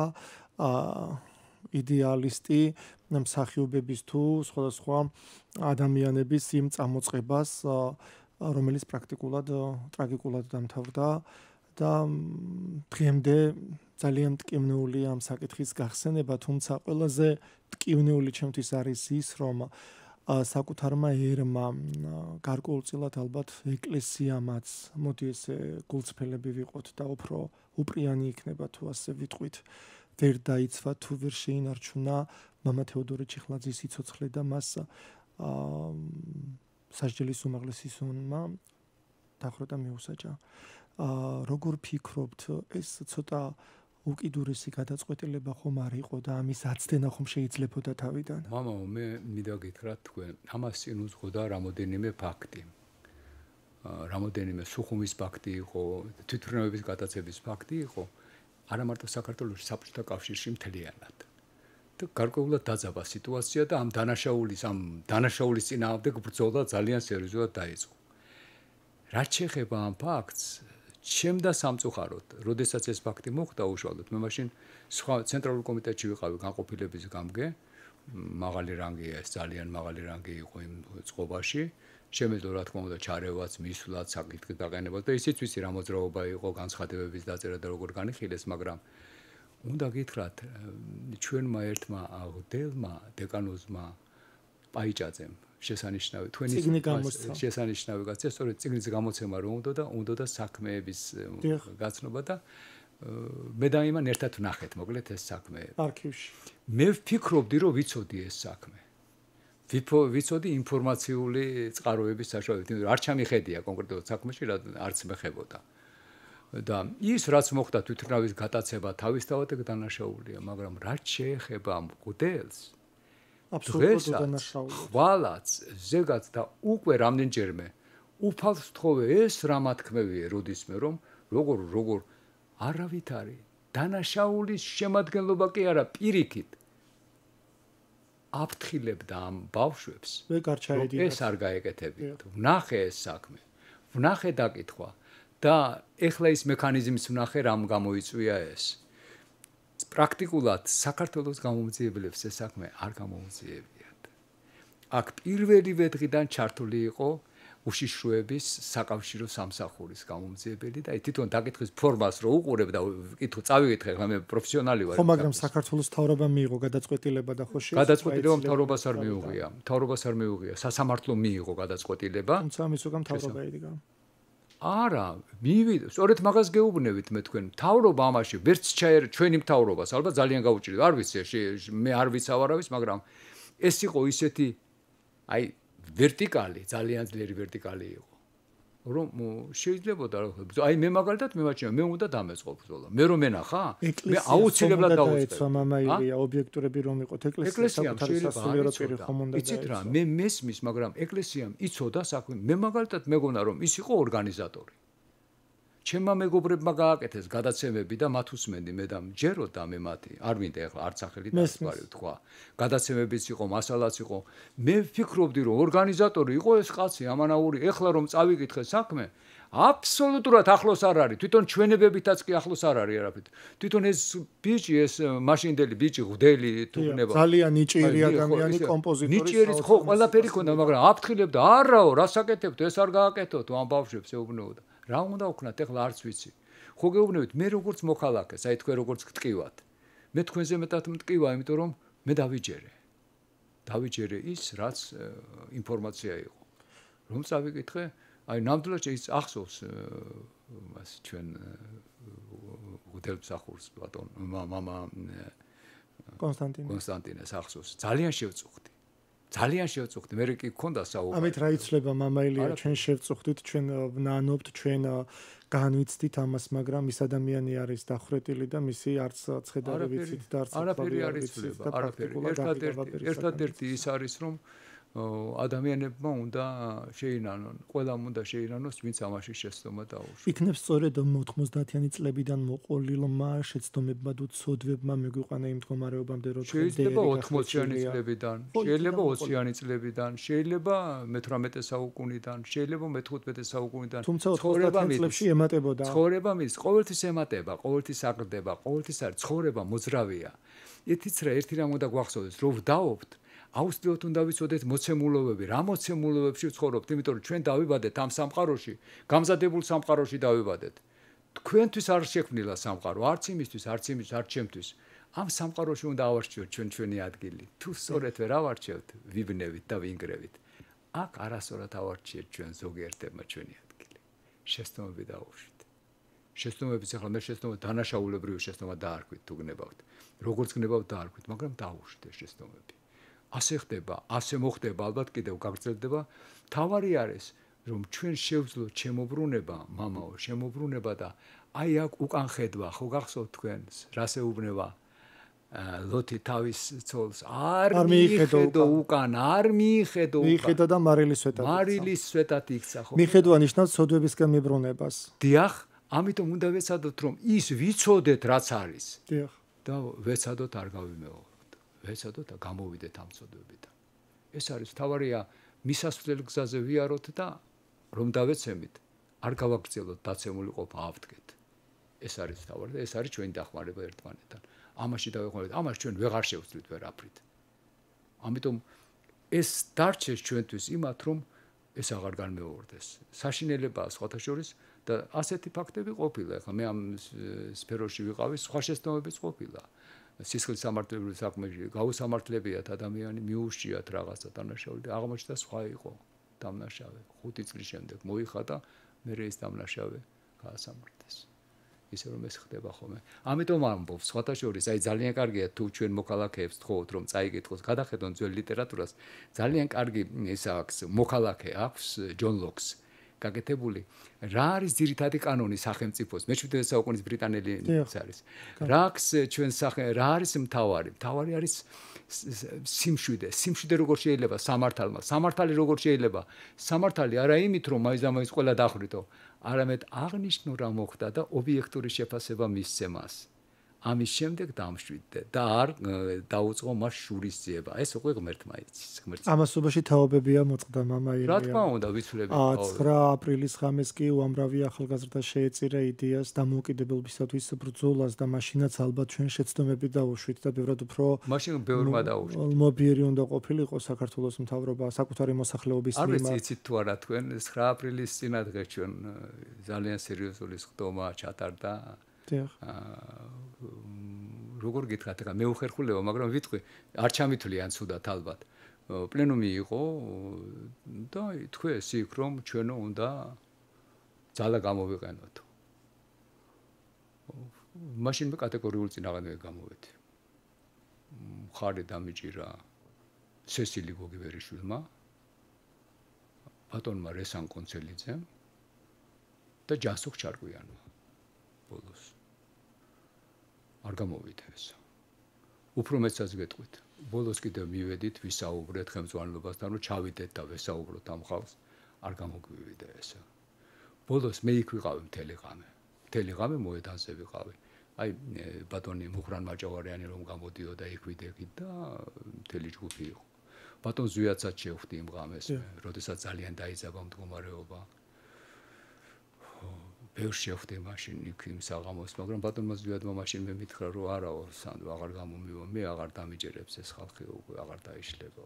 Speaker 1: იდეალისტი მსახიობების თუ სხვადასხვა ადამიანების იმ წამოწყებას, რომელიც პრაქტიკულად ტრაგიკულად დამთავრდა და დღემდე ძალიან მტკივნეული ამ საკითხის გახსენება, თუმცა ყველაზე მტკივნეული ჩემთვის არის ის, რომ საკუთარმა ერმა, გარკვეულწილად ალბათ ეკლესიამაც, მოდი ესე გულწრფელები ვიყოთ და უფრო უპრიანი იქნება თუ ასე ვიტყვით, ვერ დაიცვა თუ ვერ შეინარჩუნა მამა თეოდორე ჩიხლაძის სიცოცხლე და მას სასჯელის უმაღლესი სუნმა დახრა და მიუსაჯა. როგორ ფიქრობთ, ეს ცოტა უკიდურესი გადაწყვეტილება ხომ არ იყო და ამის აცდენა ხომ შეიძლებოდა თავიდან?
Speaker 2: მამა, მე მინდა გითხრათ თქვენ, ამას წინ უძღოდა რამოდენიმე ფაქტი. რამოდენიმე სუხუმის ფაქტი იყო, თვითმფრინავების გადაცემის ფაქტი იყო, არა მარტო საქართველოს, საბჭოთა კავშირში მთლიანად. და გარკვეულად დაძაბა სიტუაცია და ამ დანაშაულის, ამ დანაშაულის წინააღმდეგ ბრძოლა ძალიან სერიოზულად დაიწყო. რაც შეეხება ამ ფაქტს, ჩემ და სამწუხაროდ, როდესაც ეს ფაქტი მოხდა უშუალოდ, მე მაშინ სხვა ცენტრალურ კომიტეტში ვიყავი განყოფილების გამგე, მაღალი რანგია ეს, ძალიან მაღალი რანგი იყო იმ წყობაში. შემეძლო რა თქმა უნდა ჩარევაც, მისვლაც, საკითხი დაყენებაც და ისიც ვიცი რა მოძრაობა იყო, განცხადებების დაწერა და როგორ განიხილეს, მაგრამ უნდა გითხრათ, ჩვენმა ერთმა აღდელმა დეკანოზმა პაიჭაძემ შესანიშნავი თქვენი შესანიშნავი კაცი, სწორედ წიგნის გამოცემა რომ უნდა და უნდა და საქმეების გაცნობა და მე და იმან ერთად ვნახეთ მოკლედ ეს საქმეები
Speaker 1: არქივში.
Speaker 2: მე ვფიქრობდი რომ ვიცოდი ეს საქმე. ვიცოდი ინფორმაციული წყაროების საშუალებით, არ ჩამიხედია კონკრეტულად საქმეში, არც მეხებოდა. და ის რაც მოხდა თვითმფრინავის გადაცემა თავისთავად დანაშაულია, მაგრამ რაც შეეხება მღვდელს
Speaker 1: აბსოლუტურად დანაშაულია.
Speaker 2: ხვალაც, ზეგაც და უკვე რამდენჯერმე უფალს ვთხოვე ეს რამათქმევია როდისმე რომ როგორ როგორ არავითარი დანაშაულის შემადგენლობა კი არა პირიქით აფრთხილებდა ამ ბავშვებს. ეს არ გაეკეთებიათ. ვნახე ეს საქმე. ვნახე დაკითხვა და ეხლა ის მექანიზმის ვნახე რამ გამოიწვია ეს. პრაქტიკულად საქართველოს გამომძიებლებს ეს საქმე არ გამოუძიებიათ. აქ პირველივე დღიდან ჩართული იყო უშიშროების საკავშირო სამსახურის გამომძიებელი და თვითონ დაკითხვის ფორმას რო უყურებ და კითხო წავიკითხე, ხა მე პროფესიონალი ვარ.
Speaker 1: ხო, მაგრამ საქართველოს მთავრობამ მიიღო გადაწყვეტილება და ხო შეიძლება
Speaker 2: გადაწყვეტილება მთავრობას არ მიუღია. მთავრობას არ მიუღია. სასამართლომ მიიღო გადაწყვეტილება.
Speaker 1: თუმცა ამის უკვე მთავრობა იდგა.
Speaker 2: არა, მივიდა, სწორედ მაგას გეუბნებით მე თქვენ. მთავრობა ამაში ვერც ჩაერ ჩვენი მთავრობას, ალბათ ძალიან გაუჭირდა. არ ვიცი, მე არ ვიცავ არავის, მაგრამ ეს იყო ისეთი აი ვერტიკალი, ძალიან ძლიერი ვერტიკალი იყო. რომ შეიძლებოდა აი მე მაგალითად მიმაჩნია, მე უნდა დამეწყო ბრძოლა. მე რომ ენახა, მე აუცილებლად დავუწყე.
Speaker 1: მამა ილია, ობიექტურები რომ იყოთ, ეკლესია საკუთარი პირი ხომ უნდა
Speaker 2: დაეცოდა. იცით რა, მე მესმის, მაგრამ ეკლესიამ იცოდა საქმე. მე მაგალითად მეგონა რომ ის იყო ორგანიზატორი. ჩემმა მეგობრებმა გააკეთეს გადაცემები და მათ უსმენდი მე და მჯეროდა მე მათი. არ მინდა ახლა არც სახელი დასვარი თქვა. გადაცემებიც იყო, მასალაც იყო. მე ვფიქრობდი რომ ორგანიზატორი იყო ეს კაცი, ამანაური. ეხლა რომ წავიკითხე საქმე, აბსოლუტურად ახლოს არ არის. თვითონ ჩვენებებითაც კი ახლოს არ არის არაფრით. თვითონ ეს ბიჭი, ეს მაშინდელი ბიჭი, ღვთელი თუ იქნება.
Speaker 1: ძალიან ნიჭიერი ადამიანი, კომპოზიტორი.
Speaker 2: ნიჭიერი ხო, ყველაფერი ქონდა, მაგრამ აფრთხილებდა, არაო, რას აკეთებთ, ეს არ გააკეთოთ, ამ ბავშვებს ეუბნებოდა. რა უნდა ვქნათ, ეხლა არც ვიცი. ხო გეუბნებით, მე როგორც მოქალაქე, აი თქვენ როგორც გტკივათ. მე თქვენზე მეტად მტკივა, იმიტომ რომ მე დავიჯერე. დავიჯერე ის, რაც ინფორმაცია იყო. რომ წავიკითხე, აი ნამდვილად ის ახსოვს მას ჩვენ ღვთის მსახურს ბატონ მამა
Speaker 1: კონსტანტინე
Speaker 2: კონსტანტინეს ახსოვს. ძალიან შევწუხდი. ძალიან შევწუხდი. მე კი გქონდა საუბარი.
Speaker 1: ამით რა იცლება მამა ილია, ჩვენ შევწუხდით, ჩვენ ვნანობთ, ჩვენ განვიცდით ამას, მაგრამ ის ადამიანი არის დახვრეტილი და მისი არც ცხედარი ვიცით და არც
Speaker 2: არაფერი არ იცლება, არაფერი. ერთადერთი ერთადერთი ის არის, რომ ადამიანებმა უნდა შეინანონ, ყველამ უნდა შეინანოს, ვინც ამაში შეცდომა დაუშვათ.
Speaker 1: იქნებ სწორედ ოთხმოცდაათიანი წლებიდან მოყოლილმა შეცდომებმა და ცოდვებმა მეგვიყვანა იმ მდგომარეობამდე, რომ
Speaker 2: შეიძლება ოთხმოციანი წლებიდან, შეიძლება ოციანი წლებიდან, შეიძლება მეთვრამეტე საუკუნიდან, შეიძლება მეთხუთმეტე საუკუნიდან.
Speaker 1: თუმცა ოცდაათი წლებში ემატებოდა.
Speaker 2: ცხოვრება მის ყოველთვის ემატება, ყოველთვის აგრდება, ყოველთვის არის ცხოვრება მოძრავია. ეთიც რა ერთი რამ უნდა გვახსოვდეს, რომ ვდაობთ აუცილებლად უნდა ვიცოდეთ მოცემულობები, რა მოცემულობებში ვცხოვრობთ, იმიტომ რომ ჩვენ დავიბადეთ ამ სამყაროში, გამზადებულ სამყაროში დავიბადეთ. თქვენთვის არ შექმნილა სამყარო, არც იმისთვის, არც იმისთვის, არც ჩემთვის. ამ სამყაროში უნდა ავარჩიოთ ჩვენ ჩვენი ადგილი. თუ სწორედ ვერ ავარჩევთ, ვიბნევით და ვინგრევით. აქ არასწორად ავარჩიეთ ჩვენ ზოგიერთებმა ჩვენი ადგილი. შეცდომები დაუშვით. შეცდომების ახლა მე შეცდომა დანაშაულებრივი შეცდომა დაარქვით თუ გნებავთ. როგორც გნებავთ დაარქვით, მაგრამ დაუშვით ეს შეცდომები. ასე ხდება, ასე მოხდება, ალბათ კიდევ გაგრძელდება. თავარი არის, რომ ჩვენ შევძლოთ შემოbrunება, მამაო, შემოbrunება და აი აქ უკან ხედვა, ხო გახსოვთ თქვენს, რას ეუბნება? ლოთი თავის ცოლს არ მიხედო უკან, არ მიხედო უკან.
Speaker 1: მიხედა და მარილის სვეტად.
Speaker 2: მარილის სვეტად იქცა, ხო?
Speaker 1: მიხედვა ნიშნავს ცოდვებისკენ მიბრუნებას.
Speaker 2: დიახ, ამიტომ უნდა ვეცადოთ, რომ ის ვიცოდეთ, რაც არის.
Speaker 1: დიახ.
Speaker 2: და ვეცადოთ არ გავიმეოროთ. ვეცადოთ და გამოვიდეთ ამ ცოდვებიდან. ეს არის თავარია მისასვლელ გზაზე ვიაროთ და რომ დავეცემით, არ გავაგრძელოთ დაცემული ყოფა ავდგეთ. ეს არის თავარი და ეს არის ჩვენი დახმარება ერთმანეთთან. ამაში დავეხმარებით, ამას ჩვენ ვეღარ შევცვლით ვერაფრით. ამიტომ ეს დარჩეს ჩვენთვის იმათ, რომ ეს აღარ განმეორდეს. საშინელებაა სხვათა შორის და ასეთი ფაქტები ყოფილა. ახლა მე ამ სფეროში ვიყავი, სხვა შეცდომებიც ყოფილა. სისხლის სამართლებრივ საქმეში გაუსამართლებიათ ადამიანი, მიუშიათ რაღაცა დანაშაული და აღმოჩნდა სხვა იყო დამნაშავე. ხუთი წლის შემდეგ მოიხადა, მერე ეს დამნაშავე გაასამართლეს. ისე რომ ეს ხდება ხოლმე. ამიტომ ამბობ, სხვათა შორის, აი ძალიან კარგია თუ ჩვენ მოქალაქეებს თხოვთ, რომ წაიკითხოს, გადახედონ ძველ ლიტერატურას, ძალიან კარგი ეს აქვს, მოქალაქე აქვს ჯონ ლოკს გაკეთებული. რა არის ძირითადი კანონი სახელმწიფოს? მეშვიდმეტე საუკუნის ბრიტანელი არის. რა აქვს ჩვენ სახე, რა არის მთავარი? მთავარი არის სიმშვიდე. სიმშვიდე როგორ შეიძლება სამართალმა? სამართალი როგორ შეიძლება? სამართალი არა იმით, რომ მაიზამაის ყველა დახრიტო, არამედ აღნიშნულ რა მოხდა და ობიექტური შეფასება მისცე მას. ამის შემდეგ დამშვიდდე და არ დაუწყო მას შურისძიება. ეს უკვე ღმერთმა იცის, ღმერთს.
Speaker 1: ამასობაში თაობებია მოწყდა მამა ილია.
Speaker 2: რა თქმა უნდა, ვიცვლები.
Speaker 1: ცხრა აპრილის ღამეს კი უამრავი ახალგაზრდა შეეწირა იდეას დამოუკიდებლობისათვის ბრძოლას და მაშინაც ალბათ ჩვენ შეცდომები დაუშვით და ბევრად უფრო
Speaker 2: მაშინ ბევრმა დაუშვით.
Speaker 1: მობიერი უნდა ყოფილიყო საქართველოს მთავრობა საკუთარი მოსახლეობის მიმართ.
Speaker 2: არ ვიცით თუ არა თქვენ ცხრა აპრილის წინადღე ჩვენ ძალიან სერიოზული სხდომა ჩატარდა. როგორ გითხრათ, ეხლა მე უხერხულება, მაგრამ ვიტყვი, არ ჩამითვლიან ცუდად ალბათ. პლენუმი იყო და თქვეს იქ რომ ჩვენო უნდა ძალა გამოვიყენოთ. მაშინ მე კატეგორიულ წინააღმდეგე გამოვედი. მხარი დამიჭირა სესილი გოგივერიშვილმა, ბატონმა რესან კონცელიძემ და ჯანსუხ ჩარკვიანმა ბოლოს. არ გამოვიდა ეს. უფრო მეცაც გეტყვით. ბოლოს კიდევ მივედით, ვისაუბრეთ ხელმძღვანელობასთან, რომ ჩავიდეთ და ვესაუბროთ ამ ხალხს, არ გამოგვივიდა ეს. ბოლოს მე იქ ვიყავი მთელი ღამე. მთელი ღამე მოედანზე ვიყავი. აი ბატონი მუხრან მაჭავარიანი რომ გამოდიოდა იქ ვიდექით და მთელი ჯგუფი იყო. ბატონ ზვიაცაც შევხვდი იმ ღამეს, როდესაც ძალიან დაიძაბა მდგომარეობა. ბევრ შევხვდი მაშინ იქ იმ საღამოს, მაგრამ ბატონმა ზვიადმა მაშინ მე მითხრა, რომ არაო, სანდრო, აღარ გამომივა, მე აღარ დამიჯერებს ეს ხალხი, უკვე აღარ დაიშლება.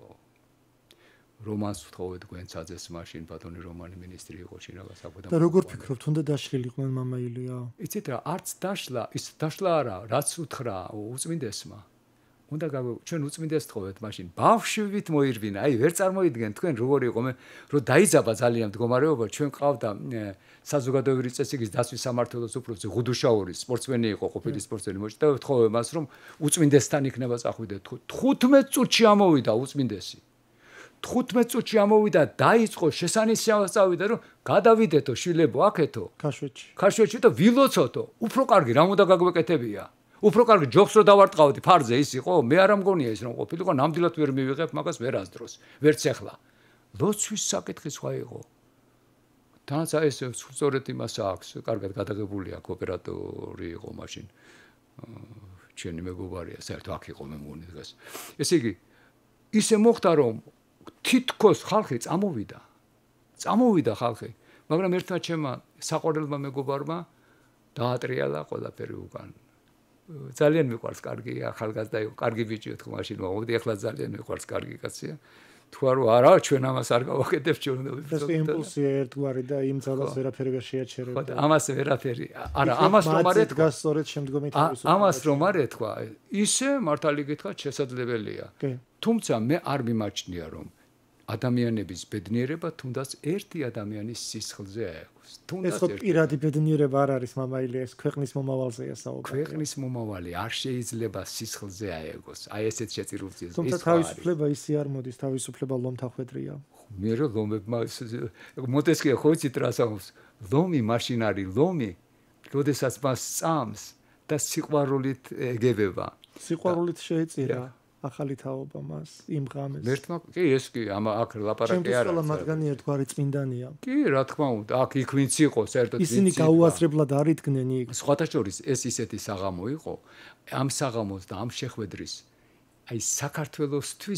Speaker 2: რომანს ვთხოვეთ გვენცაძეს მაშინ ბატონი რომანი მინისტრი იყო შინ რაღაც საკვეთა.
Speaker 1: და როგორ ფიქრობთ, უნდა დაშლილიყვნენ მამა ილია?
Speaker 2: იცით რა, არც დაშლა, ის დაშლა არა, რაც უთხრა უწმინდესმა. უნდა ჩვენ უწმინდეს თხოვეთ მაშინ ბავშვით მოირბინა. აი ვერ წარმოიდგენ თქვენ როგორი იყო მე, რომ დაიძაბა ძალიან მდგომარეობა, ჩვენ ყავდა საზოგადოებრივი წესრიგის დაცვის სამმართველოს უფროსი ღუდუშაურის სპორტსმენი იყო, ყოფილი სპორტსმენი. მოჭდა ვთხოვე მას, რომ უწმინდესთან იქნება წახვიდეთ. თხუთმეტ წუთში ამოვიდა უწმინდესი. თხუთმეტ წუთში ამოვიდა, დაიწყო შესანიშნავად წავიდა, რომ გადავიდეთო შვილებო აქეთო
Speaker 1: ქაშვეთში.
Speaker 2: ქაშვეთში და ვილოცოთო. უფრო კარგი რა უნდა გაგვეკეთებია? უფრო კარგი ჯობს რო დავარტყავდი ფარზე ის იყო, მე არ ამგონია ის რომ ყოფილიყო, ნამდვილად ვერ მივიღებ მაგას ვერასდროს, ვერც ახლა. ლოცვის საკითხი სხვა იყო. თანაც ეს სწორედ იმას აქვს, კარგად გადაღებულია კოოპერატორი იყო მაშინ. ჩვენი მეგობარია, საერთოდ აქ იყო მე მგონი დღეს. ესე იგი, ისე მოხდა რომ თითქოს ხალხი წამოვიდა. წამოვიდა ხალხი, მაგრამ ერთმა ჩემმა საყვარელმა მეგობარმა დაატრიალა ყველაფერი უკან. ძალიან მიყვარს კარგი ახალგაზრდა იყო, კარგი ბიჭი თქო მაშინ მოვიდი, ახლა ძალიან მიყვარს კარგი კაცია. თქვა რომ არა, ჩვენ ამას არ გავაკეთებ, ჩვენ უნდა
Speaker 1: ვიფიქროთ. ეს იმპულსია ერთგვარი და იმ ძალას ვერაფერი ვერ შეაჩერებდა.
Speaker 2: ხო, ამას ვერაფერი. არა, ამას რომ არ ეთქვა,
Speaker 1: დგას სწორედ შემდგომი თავისუფლება.
Speaker 2: ამას რომ არ ეთქვა, ისე მართალი გითხრათ შესაძლებელია. თუმცა მე არ მიმაჩნია რომ ადამიანების ბედნიერება თუნდაც ერთი ადამიანის სისხლზე აეღოს.
Speaker 1: ეს ხო პირადი ბედნიერება არ არის მამა ილია, ეს ქვეყნის მომავალზეა საუბარი.
Speaker 2: ქვეყნის მომავალი არ შეიძლება სისხლზე აეღოს. აი ესეთ შეწირულს.
Speaker 1: თუმცა თავისუფლება ისე არ მოდის, თავისუფლება ლომთახვედრია.
Speaker 2: მე რო ლომებმა მოტესკია ხო იცით რა საუბარს? ლომი მაშინ არის ლომი, როდესაც მას წამს და სიყვარულით ეგებება.
Speaker 1: სიყვარულით შეეწირა ახალი თაობა მას იმ ღამეს.
Speaker 2: მერტმა კი ეს კი ამ აქ ლაპარაკი არა.
Speaker 1: ჩემთვის მათგანი ერთგვარი წმინდანია.
Speaker 2: კი, რა თქმა უნდა, აქ იქ ვინც იყო, საერთოდ ვინც.
Speaker 1: ისინი გაუაზრებლად არ იდგნენ იქ.
Speaker 2: სხვათა შორის ეს ისეთი საღამო იყო, ამ საღამოს და ამ შეხვედრის აი საქართველოსთვის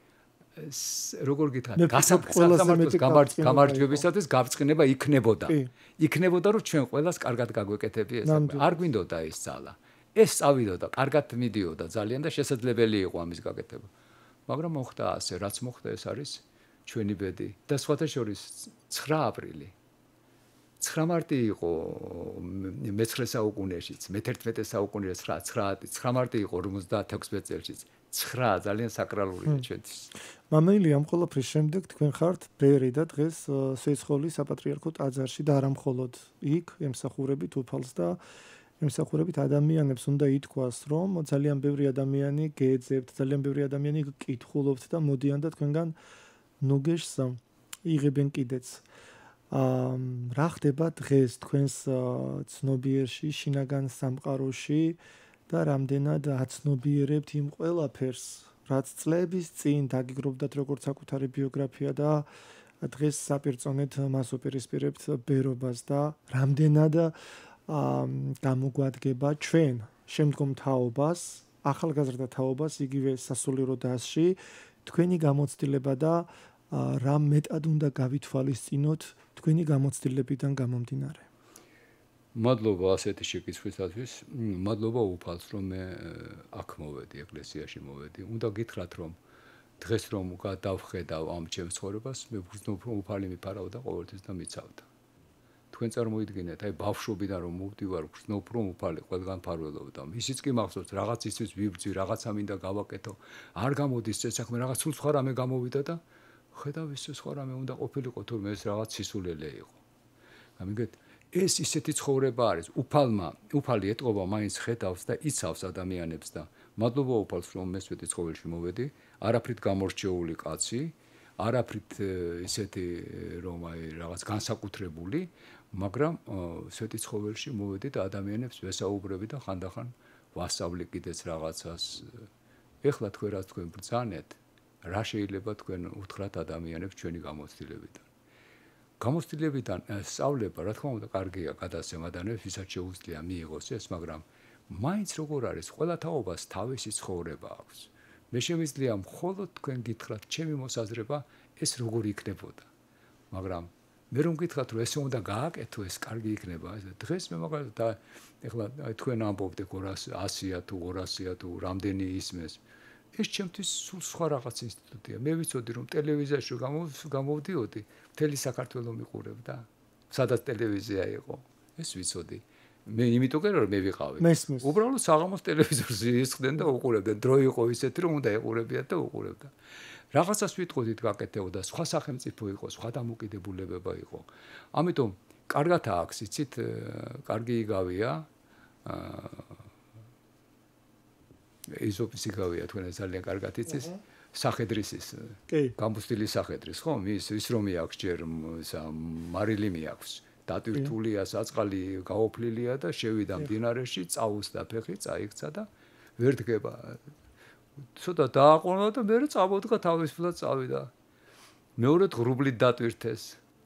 Speaker 2: როგორ გითხრათ, გასაფრთხილებას გამარჯვებისათვის გაბრწყინება იქნებოდა. იქნებოდა რომ ჩვენ ყველას კარგად გაგვეკეთები ეს. არ გვინდოდა ეს ძალა. ეს წავიდოდა, კარგად მიდიოდა ძალიან და შესაძლებელი იყო ამის გაკეთება. მაგრამ მოხდა ასე, რაც მოხდა ეს არის ჩვენი ბედი. და სხვათა შორის ცხრა აპრილი. ცხრა მარტი იყო მეცხრე საუკუნეშიც, მეთერთმეტე საუკუნეში ცხრა მარტი იყო ორმოცდაათექვსმეტ წელშიც. ცხრა ძალიან საკრალურია ჩვენთვის.
Speaker 1: მამა ილია, ამ ყველაფრის შემდეგ თქვენ ხართ ბერი და დღეს სვეტიცხოვლის საპატრიარქო ტაძარში და არა მხოლოდ იქ, ემსახურებით უფალს და ემსახურებით ადამიანებს უნდა ითქვას, რომ ძალიან ბევრი ადამიანი გეძებთ, ძალიან ბევრი ადამიანი კითხულობთ და მოდიან და თქვენგან ნუგეშს იღებენ კიდეც. აა რა ხდება დღეს თქვენს ცნობიერში, შინაგან სამყაროში და რამდენად აცნობიერებთ იმ ყველაფერს, რაც წლების წინ დაგიგროვდათ როგორც საკუთარი ბიოგრაფია და დღეს საპირწონედ მას უპირისპირებთ ბერობას და რამდენად გამოგვადგება ჩვენ შემდგომ თაობას, ახალგაზრდა თაობას, იგივე სასულიერო დასში, თქვენი გამოცდილება და რა მეტად უნდა გავითვალისწინოთ თქვენი გამოცდილებიდან გამომდინარე.
Speaker 2: მადლობა ასეთი შეკითხვისათვის. მადლობა უფალს, რომ მე აქ მოვედი, ეკლესიაში მოვედი. უნდა გითხრათ, რომ დღეს რომ გადავხედავ ამ ჩემს ცხოვრებას, მე უფალი მიფარავდა ყოველთვის და მიცავდა. თქვენ წარმოიდგინეთ, აი ბავშვობიდან რომ მოვდივარ, ვგრძნობ რომ უფალი ყველგან ფარველობდა. ისიც კი მახსოვს, რაღაც ისიც ვიბრძვი, რაღაცა მინდა გავაკეთო. არ გამოდის ეს საქმე, რაღაც სულ სხვა რამე გამოვიდა და ხედავ ის სხვა რამე უნდა ყოფილიყო, თურმე ეს რაღაც სისულელე იყო. გამიგეთ, ეს ისეთი ცხოვრება არის. უფალმა, უფალი ეტყობა მაინც ხედავს და იცავს ადამიანებს და მადლობა უფალს, რომ მე სვეტიცხოველში მოვედი, არაფრით გამორჩეული კაცი, არაფრით ისეთი რომ აი რაღაც განსაკუთრებული, მაგრამ სვეტიცხოველში მოვედი და ადამიანებს ვესაუბრები და ხანდახან ვასწავლი კიდეც რაღაცას. ეხლა თქვენ რაც თქვენ ბრძანეთ, რა შეიძლება თქვენ უთხრათ ადამიანებს ჩვენი გამოცდილებიდან. გამოცდილებიდან სწავლება, რა თქმა უნდა, კარგია გადაცემადანებს, ვისაც შეუძლია მიიღოს ეს, მაგრამ მაინც როგორ არის, ყველა თაობას თავისი ცხოვრება აქვს. მე შემიძლია მხოლოდ თქვენ გითხრათ, ჩემი მოსაზრება ეს როგორ იქნებოდა. მაგრამ მე რომ გითხრათ რომ ესე უნდა გააკეთო ეს კარგი იქნება დღეს მე მაგალითად ეხლა თქვენ ამბობთ ასია თუ ორასია თუ რამდენი ისმეს ეს ჩემთვის სულ სხვა რაღაც ინსტიტუტია მე ვიცოდი რომ ტელევიზიაში გამოვდიოდი მთელი საქართველოს მიყურებდა სადაც ტელევიზია იყო ეს ვიცოდი მე იმიტომ რომ მე ვიყავი უბრალოდ საღამოს ტელევიზორზე ისხდნენ და უყურებდნენ დრო იყო ისეთი რომ უნდა ეყურებიათ და უყურებდა რაღაცას ვიტყოდით გაკეთებოდა სხვა სახელმწიფო იყო სხვა დამოკიდებულებება იყო ამიტომ კარგად აქვს იცით კარგი იგავია იზოპის იგავია თქვენ ძალიან კარგად იცის სახედრისის გამბუსტილი სახედრის ხო ის ის რომ აქვს ჯერ მარილი მიაქვს დატვირთულია საწყალი გაოფლილია და შევიდა მდინარეში წაუსდა ფეხი წაიქცა და ვერ დგება ცოტა დააყონა და მე წამოდგა თავისუფლად წავიდა მეორედ ღრუბლით დატვირთეს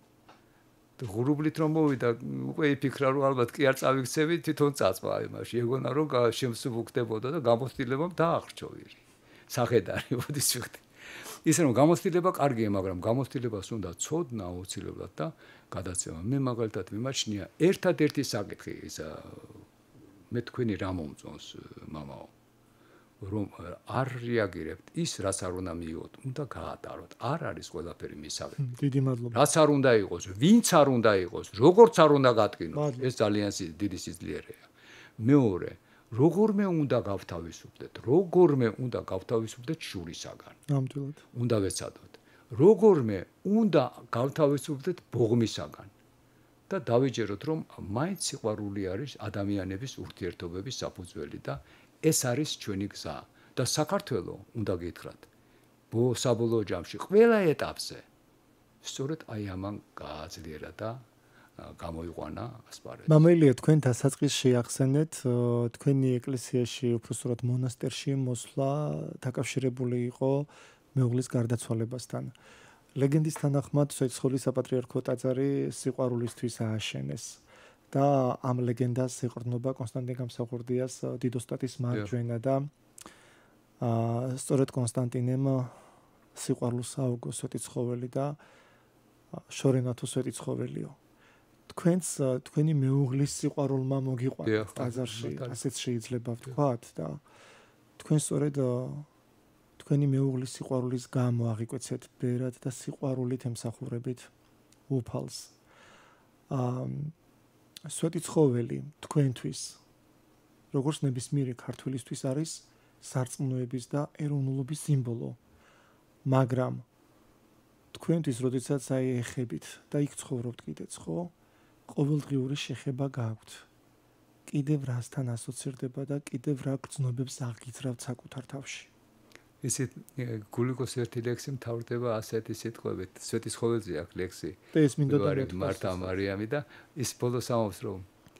Speaker 2: ღრუბლით რომ მოვიდა უკვე იფიქრა რომ ალბათ კი არ წავიქცევი თვითონ წაწვა იმაში ეგონა რომ შემსუბუქდებოდა და გამოცდილებამ დაახრჩოვირი სახედარი მოდის ვიხდი ისე რომ გამოცდილება კარგია მაგრამ გამოცდილებას უნდა ცოდნა აუცილებლად და გადაცემა მე მაგალითად მიმაჩნია ერთადერთი საკითხი ისა მე თქვენი რა მომწონს მამაო რომ არ რეაგირებთ ის რაც არ უნდა მიიღოთ უნდა გაატაროთ არ არის ყველაფერი მისავე
Speaker 1: დიდი მადლობა
Speaker 2: რაც არ უნდა იყოს ვინც არ უნდა იყოს როგორც არ უნდა გატკინოთ ეს ძალიან დიდი სიძლიერეა მეორე როგორმე უნდა გავთავისუფლდეთ როგორმე უნდა გავთავისუფლდეთ შურისაგან
Speaker 1: ნამდვილად
Speaker 2: უნდა ვეცადოთ როგორმე უნდა გავთავისუფლდეთ ბოღმისაგან და დავიჯეროთ რომ მაინც სიყვარული არის ადამიანების ურთიერთობების საფუძველი და ეს არის ჩვენი გზა და საქართველოს უნდა გითხრათ საბოლოო ჯამში ყველა ეტაპზე სწორედ აი ამან გააძლიერა და გამოიყვანა ასპარეზი.
Speaker 1: მამელია თქვენ დასაწყის შეახსენეთ თქვენი ეკლესიაში უბრალოდ მონასტერში მოსვლა დაკავშირებული იყო მეუღლის გარდაცვალებასთან. ლეგენდის თანახმად სვეტიცხოვლის საპატრიარქო ტაძარი სიყვარულისთვის ააშენეს და ამ ლეგენდას ეყრდნობა კონსტანტინე გამსახურდიას დიდოსტატის მარჯვენა და სწორედ კონსტანტინემ სიყვარულს აუგო სვეტიცხოველი და შორენათო სვეტიცხოველიო. თქვენს თქვენი მეუღლის სიყვარულმა მოგიყვანა ტაძარში, ასეც შეიძლება ვთქვათ და თქვენ სწორედ თქვენი მეუღლის სიყვარულის გამო აღიკვეცეთ ბერად და სიყვარულით ემსახურებით უფალს. აა სვეტიცხოველი თქვენთვის როგორც ნებისმიერი ქართველისთვის არის სარწმუნოების და ეროვნულობის სიმბოლო. მაგრამ თქვენთვის როდესაც აი ეხებით და იქ ცხოვრობთ კიდეც, ხო? ყოველდღიური შეხება გაქვთ. კიდევ რასთან ასოცირდება და კიდევ რა გრძნობებს აღიძრავთ საკუთარ თავში.
Speaker 2: ისეთ გულიკოს ერთი ლექსი მთავრდება ასეთი სიტყვებით. სვეტიცხოველზე აქვს ლექსი.
Speaker 1: და ეს მინდოდა
Speaker 2: მართა მარიამი და ის ბოლოს ამბობს რომ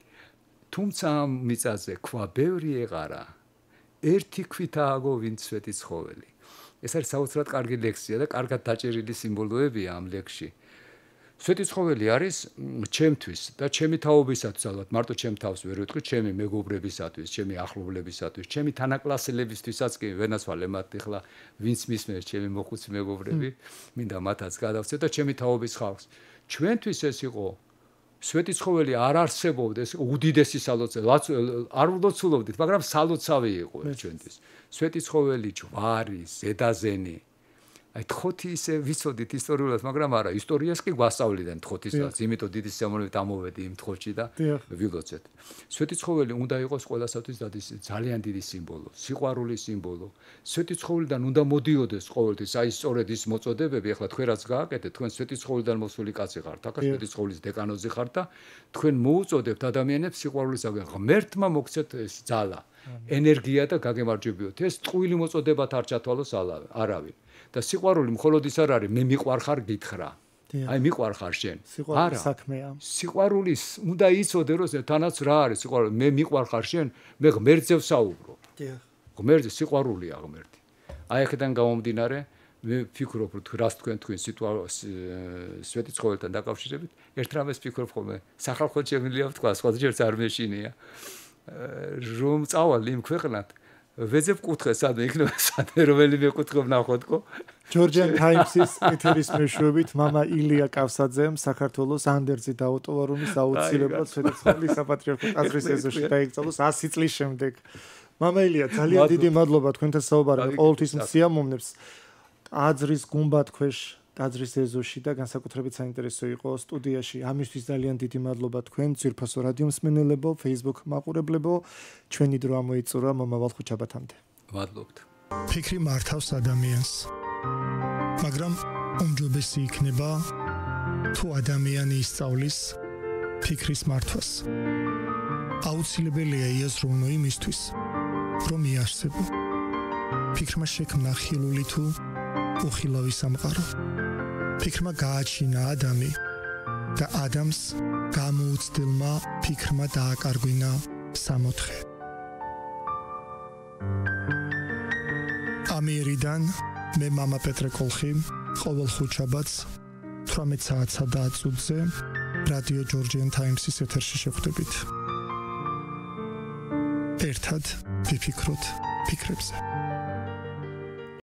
Speaker 2: თუმცა ამ მიწაზე ქვა ბევრი ეყარა. ერთი ქვით ააგო ვინც სვეტიცხოველი. ეს არის საოცრად კარგი ლექსია და კარგად დაჭერილი სიმბოლოებია ამ ლექსში. სვეტიცხოველი არის ჩემთვის და ჩემი თაობისათვის, ალბათ მარტო ჩემ თავს ვერ ვიტყვი, ჩემი მეგობრებისათვის, ჩემი ახლობლებისათვის, ჩემი თანაკლასელებისთვისაც კი ვენაცვალე მათ ახლა ვინც მისმენს ჩემი მოხუცი მეგობრები, მინდა მათაც გადავცე და ჩემი თაობის ხალხს. ჩვენთვის ეს იყო სვეტიცხოველი არ არსებობდა, ეს უდიდესი სალოცავი, არ ვლოცულობდით, მაგრამ სალოცავი იყო ეს ჩვენთვის. სვეტიცხოველი ჯვარი, ზედაზენი აი თხოთი ისე ვიცოდით ისტორიულად, მაგრამ არა, ისტორიას კი გვასწავლიდან თხოთისაც, იმიტომ დიდი სიამოვნებით ამოვედი იმ თხოთში და ვილოცეთ. სვეტიცხოველი უნდა იყოს ყველასათვის ძალიან დიდი სიმბოლო, სიყვარულის სიმბოლო. სვეტიცხოვლიდან უნდა მოდიოდეს ყოველთვის, აი სწორედ ის მოწოდებები, ახლა თქვენ რაც გააკეთეთ, თქვენ სვეტიცხოვლიდან მოსული კაცი ხართ, აკა სვეტიცხოვლის დეკანოზი ხართ და თქვენ მოუწოდებთ ადამიანებს სიყვარულისაგან, ღმერთმა მოგცეთ ეს ძალა, ენერგია და გაგემარჯვებიოთ. ეს ტყუილი მოწოდებათ არ ჩათვალოს არავინ. და სიყვარული მხოლოდ ის არ არის მე მიყვარხარ გითხრა. აი მიყვარხარ შენ.
Speaker 1: არა, საქმეა.
Speaker 2: სიყვარულის უნდა იცოდე რომ თანაც რა არის სიყვარული მე მიყვარხარ შენ, მე ღმერთზე ვსაუბრობ. დიახ. ღმერთზე სიყვარულია ღმერთი. აი აქედან გამომდინარე მე ვფიქრობ რომ რას თქვენ თქვენ სვეტიცხოველთან დაკავშირებით, ერთ რამეს ვფიქრობ ხოლმე, სახალხო შემიძლია ვთქვა, სხვაჯერს არ მეშინია. რომ წავალ იმ ქვეყნად ვეძებ კუთხეს, სადმე იქნება სადმე რომელიმე კუთხე ვნახოთ, ხო?
Speaker 1: ჯორჯიან ტაიმსის ეთერის მეშვეობით მამა ილია კავსაძემ საქართველოს ანდერძი დაუტოვა, რომის აუცილებლად სვეტიცხოვლის საპატრიარქო ტაძრის ეზოში დაიკრძალოს ასი წლის შემდეგ. მამა ილია, ძალიან დიდი მადლობა თქვენთან საუბარზე, ყოველთვის მსიამოვნებს. ტაძრის გუმბათქვეშ ტაძრის ეზოში და განსაკუთრებით საინტერესო იყო სტუდიაში. ამისთვის ძალიან დიდი მადლობა თქვენ, ძვირფასო რადიო მსმენელებო, Facebook მაყურებლებო. ჩვენი დრო ამოიწურა მომავალ ხუთშაბათამდე.
Speaker 2: მადლობთ.
Speaker 3: ფიქრი მართავს ადამიანს. მაგრამ უმჯობესი იქნება თუ ადამიანი ისწავლის ფიქრის მართვას. აუცილებელია იაზროვნო იმისთვის, რომ იარსებო. ფიქრმა შექმნა ხილული თუ უხილავი სამყარო. ფიქრმა გააჩინა ადამი და ადამს გამოუცდილმა ფიქრმა დააკარგვინა სამოთხე. ამიერიდან მე მამა პეტრე კოლხი ყოველ ხუთშაბათს თვრამეტ საათსა და ათს წუთზე რადიო ჯორჯიან ტაიმსის ეთერში შევხვდებით. ერთად ვიფიქროთ ფიქრებზე.